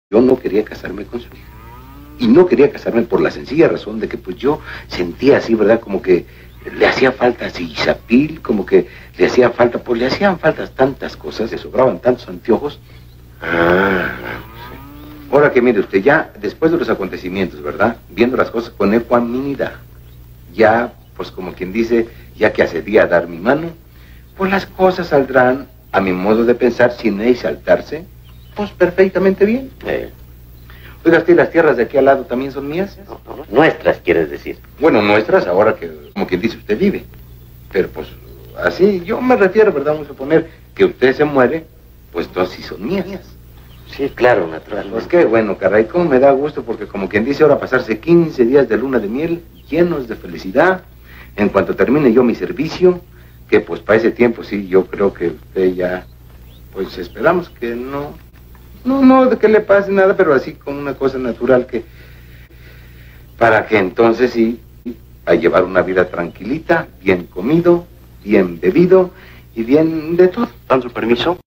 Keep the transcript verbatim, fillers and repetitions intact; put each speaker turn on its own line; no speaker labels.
Yo no quería casarme con su hija. Y no quería casarme por la sencilla razón de que pues yo sentía así, ¿verdad? Como que le hacía falta Sisapil, como que le hacía falta, pues le hacían faltas tantas cosas, le sobraban tantos anteojos. Ah, sí. Ahora que mire usted, ya después de los acontecimientos, ¿verdad? Viendo las cosas con ecuanimidad, ya, pues como quien dice, ya que accedí a dar mi mano, pues las cosas saldrán, a mi modo de pensar, sin exaltarse, pues perfectamente bien.
Eh.
Oiga, usted, ¿las tierras de aquí al lado también son mías?
No, no, nuestras, quieres decir.
Bueno, nuestras, ahora que, como quien dice, usted vive. Pero pues, así, yo me refiero, ¿verdad? Vamos a suponer que usted se muere, pues todas sí son mías.
Sí, claro, naturalmente.
Pues qué bueno, caray, cómo me da gusto, porque como quien dice, ahora pasarse quince días de luna de miel, llenos de felicidad, en cuanto termine yo mi servicio, que pues para ese tiempo sí, yo creo que usted ya, pues esperamos que no... No, no, de que le pase nada, pero así como una cosa natural que... Para que entonces sí, a llevar una vida tranquilita, bien comido, bien bebido y bien de todo.
¿Dan su permiso?